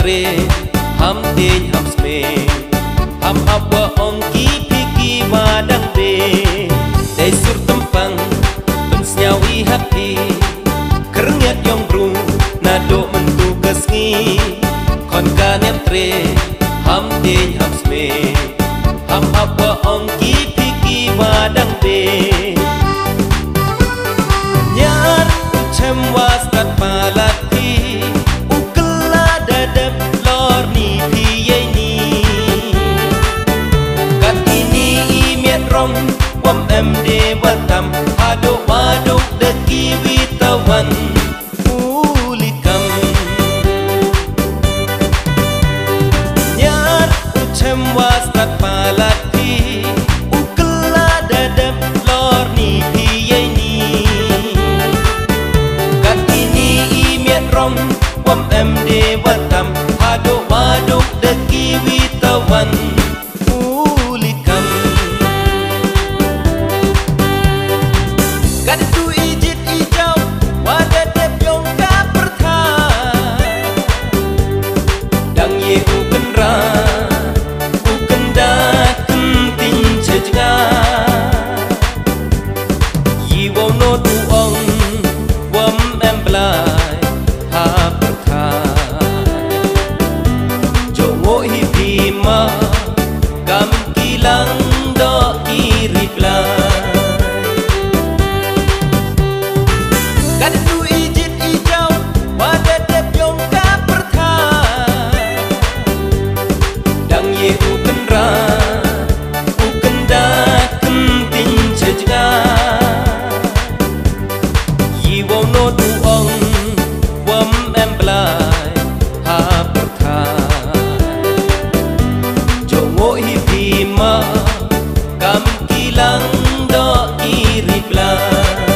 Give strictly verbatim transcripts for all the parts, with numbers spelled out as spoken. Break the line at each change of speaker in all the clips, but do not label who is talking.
tre ham tin ham sme ham apa ongki piki wadang be dai sur tumpang tun snyawi happy keringat yang bru nado mentu kesngi kon kanem tre ham tin ham sme ham apa ongki piki wadang be nyar cem was kat palati ukla dadap lor ni piye ni kat ini imiat rom wam md watam ado waduk deki witawan ulikam nyar cem was kat palati ukla dadap lor ni piye ni kat ini imiat rom wam md watam ado waduk deki witawan ulikam kat tu ijit ijau wadat dep yong ka pertha dang ye uken ra uken da kenting chejga yi wong no tu ong wam em blai ha pertha jo wo hi bima kam kilang do iri blai kat tu ijit ijau wadat dep yong ka pertha dang ye uken ra uken da kenting chejga yi wong no tu ong wam em blai ha pertha jo wo hi bima kam kilang do iri blai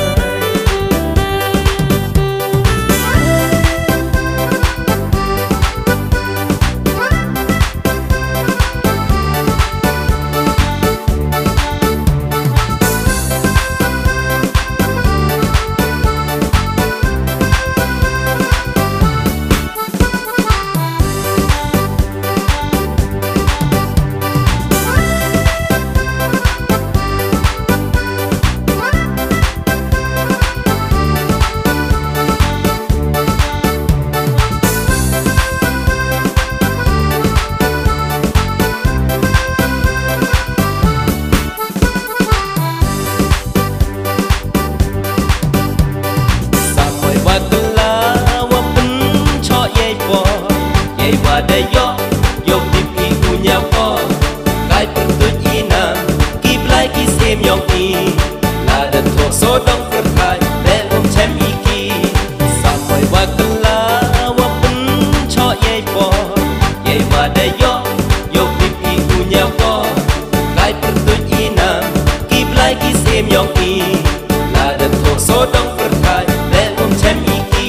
Ada yo yo pipi punya po kai pertut ina ki blai ki sem yong ki la dan to so dong perkai le om chem iki sampai wakala wa pun cho ye po ye ada yo yo pipi punya po kai pertut ina ki blai ki sem yong ki la dan to so dong perkai le om chem iki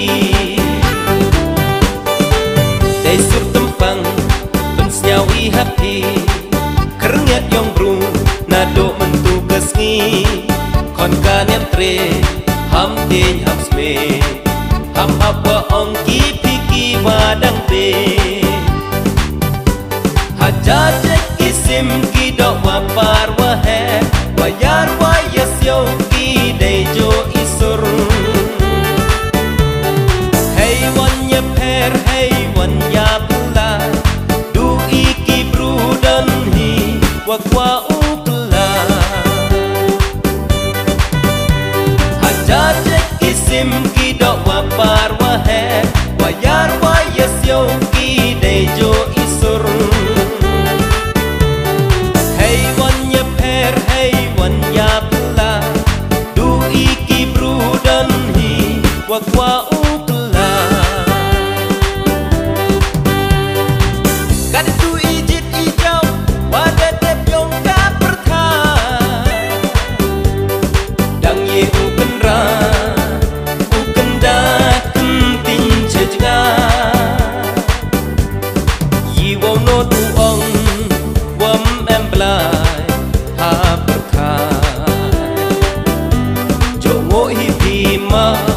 dai sur snyawi happy keringat yang bru nado mentu kesngi kon kanem tre ham tin ham sme ham apa ongki piki wadang be hajar kisim ki do wapar wahe wayar wayasyo ki dejo isur hey wan ya per hey wan ya wakwa ukla hajar kisim ki do wapar wahe wayar wayasyo ki dejo isur hey wan ya per hey wan ya pla du iki brudan hi wakwa ukla kat tu ijit ijau wadat ma